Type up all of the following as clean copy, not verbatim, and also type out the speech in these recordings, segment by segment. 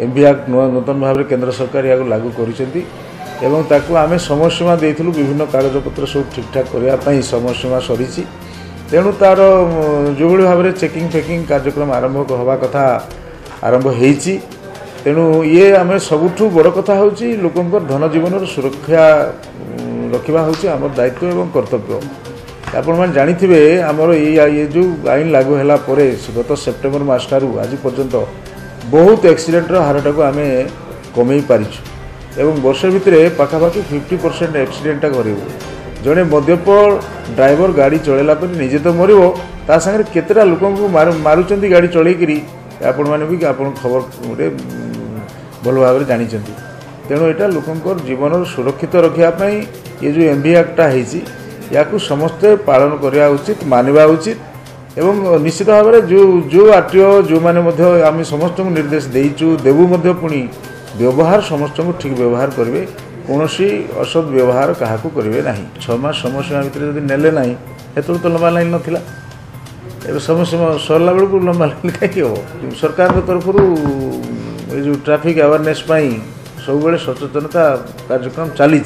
MB act नूतन भाव में केंद्र सरकार या लागू कर आम समय सीमा देलु विभिन्न कागजपत्र सब ठीक ठाक करने समय सीमा सरी तेणु तार जो भाव में चेकिंग फेकिंग कार्यक्रम आरंभ हवा कथा आरंभ होती तेणु ये आम सबुठ बड़ कथा हूँ लोक धन जीवन सुरक्षा रखा हूँ आम दायित्व एवं कर्तव्य। आपण मैंने जानी आमर ये जो आईन लागू है गत सेप्टेम्बर मास ठारू आज पर्यंत बहुत एक्सीडेंटर हारटा को आम कमे पारिछु एवं वर्ष भितर पाखापाखि 50% एक्सीडेंटा कर जड़े मद्यप ड्राइवर गाड़ी चलेला पर निजे तो मर ता सागर केतेटा लोक मारुंच गाड़ी चलैकरी आपण मैंने भी आप खबर गोटे भल भाव में जानी तेणु यहाँ लोक जीवन सुरक्षित रखापी ये जो एमबी एक्टा या समस्ते पालन करवा उचित मानवा उचित एवं निश्चित भाव में जो आरटीओ जो मैंने आम समस्त निर्देश देचु देवु पुणी व्यवहार समस्त ठीक व्यवहार करेंगे कौन असद व्यवहार क्या करेंगे ना 6 मास समय सीमा भितर जब नेले ना हेतु तो लंबा लाइन नाला ए समय सीमा सरला बेलू लंबा लाइन कहीं हम सरकार तरफ ये जो ट्रैफिक अवेयरनेस सब सचेतनता कार्यक्रम चली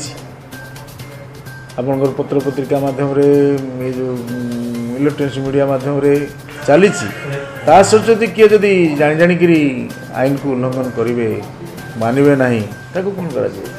आपंकर पत्र पत्रिका माध्यम ये जो इलेक्ट्रोनिक्स मीडिया माध्यम चली सहित किए जदि जानी जानिक आईन को उल्लंघन करेंगे मानवे ना कौन कर